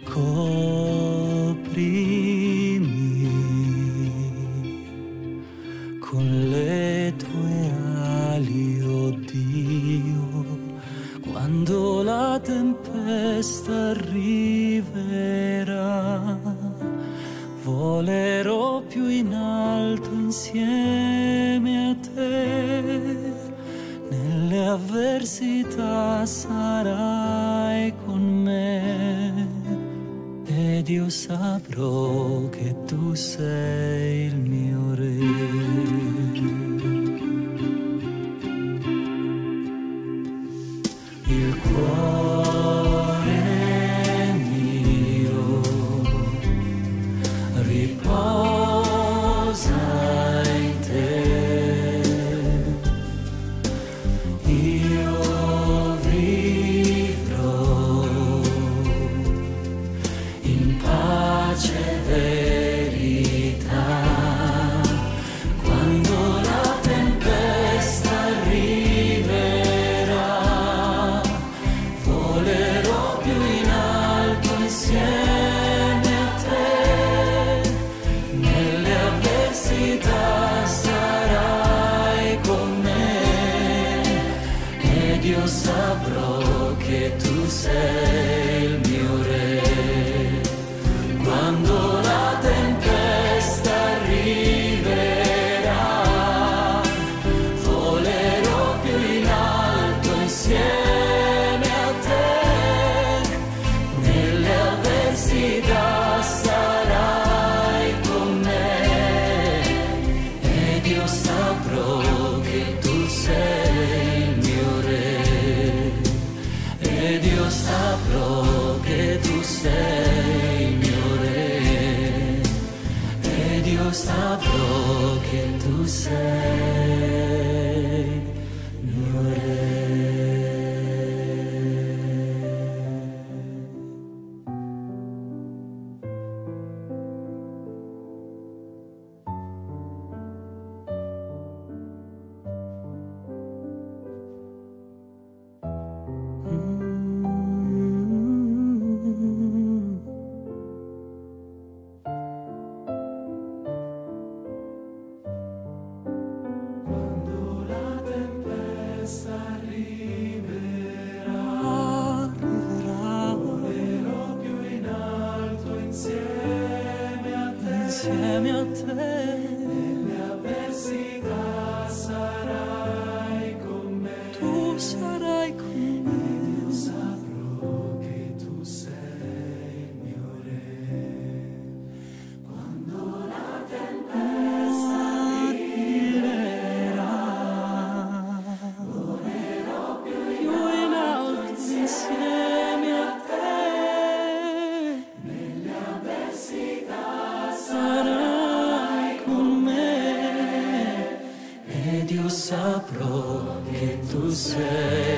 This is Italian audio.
Coprimi con le tue ali, oh Dio, quando la tempesta arriverà, volerò più in alto insieme a te, nelle avversità sarai con me. Ed io saprò che tu sei il mio re. Il cuore mio riposa in te. Io vivrò in pace e verità. Quando la tempesta arriverà, volerò più in alto insieme a te. Nelle avversità sarai con me, ed io saprò che tu sei il mio re. Quando la tempesta arriverà, volerò più in alto insieme a te. Nelle avversità sarai con me, ed io saprò che tu sei il mio re. Ed io saprò che tu sei il mio re. Ed io saprò che tu sei il mio re. Quando la tempesta arriverà, volerò più in alto insieme a te. Nelle avversità sarai con me. Tu sarai con me. Io saprò che tu sei il mio re. Quando la tempesta arriverà, volerò più in alto insieme a te. Nelle avversità sarai con me, ed io saprò che tu sei